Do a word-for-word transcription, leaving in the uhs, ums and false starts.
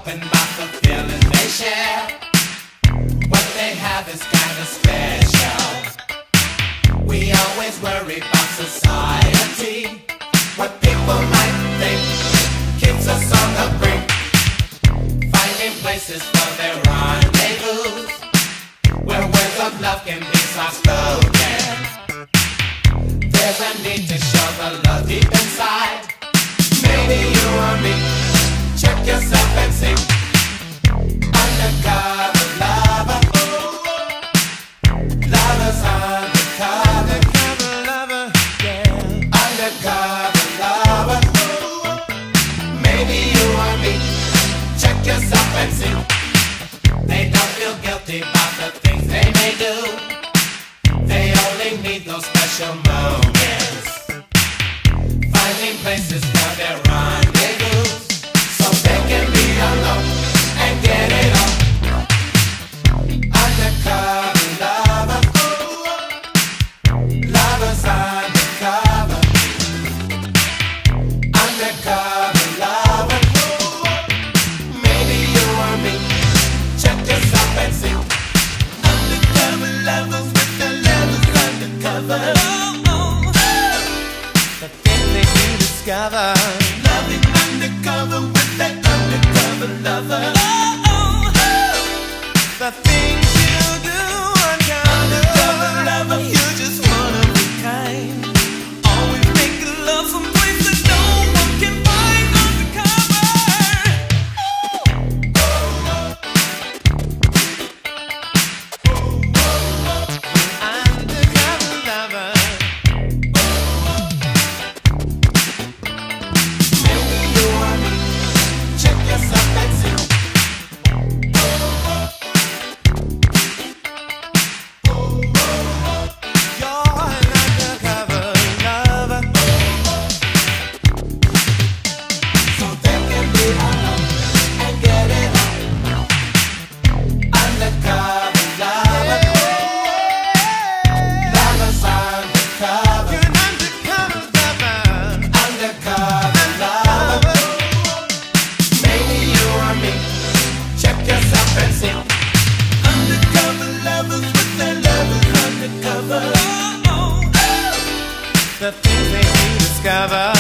open about the feelings they share. What they have is kind of special. We always worry about society, what people might think, keeps us on the brink, finding places for their rendezvous, where words of love can be soft spoken. There's a need to show the love deep inside. Maybe you or me, check yourself and see. Undercover lover, lovers undercover, lover, yeah. Undercover lover, maybe you or me, check yourself and see. They don't feel guilty about the things they may do. They only need those special moments, finding places for their rendezvous, so they can be alone and get it on. Undercover lover, lovers undercover, undercover lover, maybe you or me, check yourself and see. Undercover lovers with the lovers undercover, oh, oh, oh. The things they do discover, loving undercover with that undercover lover, oh, oh, oh. The things you do undercover, undercover lover, you're just one of a kind. Always making love someplace that no one can find undercover. Undercover lover, maybe you or me, check yourself and see. You're an undercover lover, so they can be alone and get it on. Undercover lover, lovers undercover, you're an undercover lover, undercover lover, maybe you or me, check yourself and see. Undercover lovers with their lovers undercover, oh, oh, oh. The things they do discover.